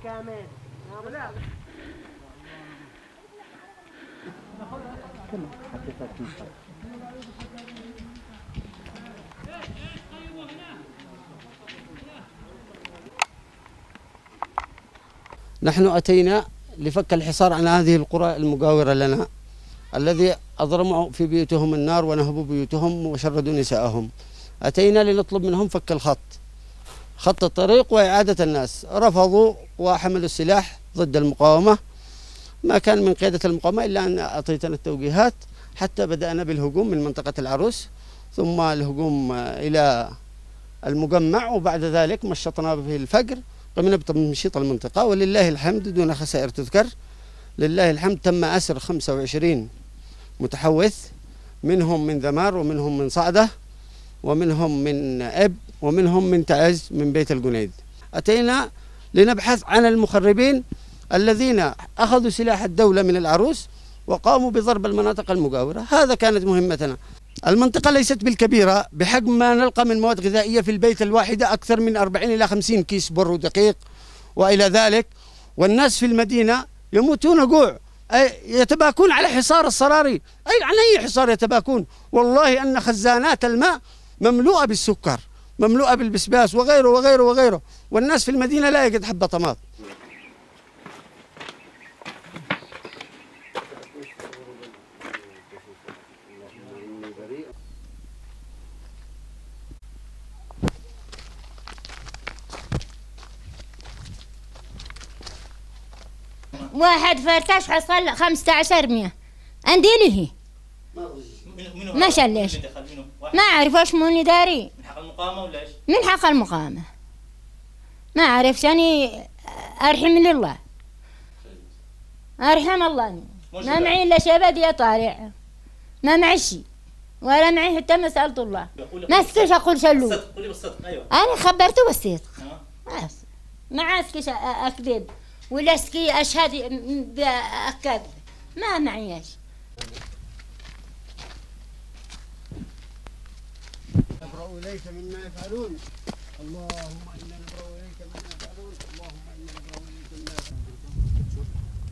نحن أتينا لفك الحصار عن هذه القرى المجاورة لنا الذي أضرموا في بيوتهم النار ونهبوا بيوتهم وشردوا نساءهم. أتينا لنطلب منهم فك خط الطريق وإعادة الناس. رفضوا وحملوا السلاح ضد المقاومة. ما كان من قيادة المقاومة إلا أن أعطيتنا التوجيهات حتى بدأنا بالهجوم من منطقة العروس، ثم الهجوم إلى المجمع، وبعد ذلك مشطنا في الفجر. قمنا بتمشيط المنطقة ولله الحمد دون خسائر تذكر. لله الحمد تم أسر 25 متحوث، منهم من ذمار ومنهم من صعدة ومنهم من إب ومنهم من تعز من بيت الجنيد. أتينا لنبحث عن المخربين الذين أخذوا سلاح الدولة من العروس وقاموا بضرب المناطق المجاورة. هذا كانت مهمتنا. المنطقة ليست بالكبيرة، بحجم ما نلقى من مواد غذائية في البيت الواحدة أكثر من 40 إلى 50 كيس بر ودقيق وإلى ذلك، والناس في المدينة يموتون جوع، يتباكون على حصار الصراري. عن أي حصار يتباكون؟ والله أن خزانات الماء مملوءة بالسكر، مملوءة بالبسباس وغيره وغيره وغيره، والناس في المدينة لا يجد حبة طماط. واحد فرتاش حصل 1500 عندي له ما شاء ليش ما أعرف وش موني داري. من حق المقاومة ولا إيش؟ من حق المقاومة ما أعرف يعني. أرحم لله، أرحم الله. ما معي إلا شبدي طالع، ما معي شيء ولا معي حتى مسألة الله. ما استيش أقول شلو. قولي بالصدق. أيوة أنا خبرته بالصدق. ما أسكيش أكذب ولا اسكي أشهد بأكد، ما معيش. نبرأ إليك مما يفعلون، اللهم إنا نبرأ إليك مما يفعلون، اللهم إنا نبرأ إليك مما يفعلون.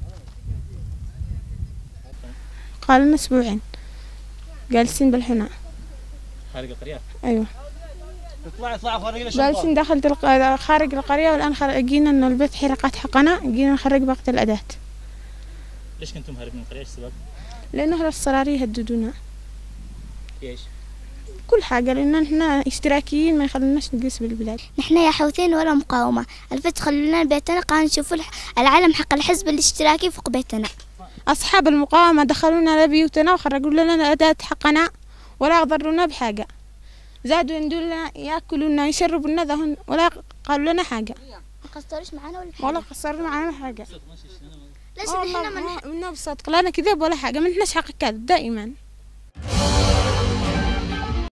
قال لنا أسبوعين جالسين بالحناء. خارج القرية؟ أيوه. اطلعي خارج جالسين داخل خارج القرية، والآن جينا إنه البيت حرقت حقنا، جينا نخرج باقي الأداة. ليش كنتم هاربين من القرية؟ ايش السبب؟ لأنه أهل الصراري يهددونا. ايش؟ كل حاجة، لأن احنا اشتراكيين ما يخلوناش نجلس بالبلاد. نحن يا حوثيين ولا مقاومة، الفتح خلونا بيتنا قاعد نشوف العلم حق الحزب الاشتراكي فوق بيتنا. أصحاب المقاومة دخلونا لبيوتنا وخرجوا لنا الأداة حقنا ولا ضرونا بحاجة. زادوا يندوا لنا ياكلونا يشربوا لنا ذهن ولا قالوا لنا حاجة. ما قصروش معنا ولا حاجة. ولا قصروا معنا حاجة. ليش احنا منا بصدق لا أنا كذب ولا حاجة، ما نحناش حق كذب دائما.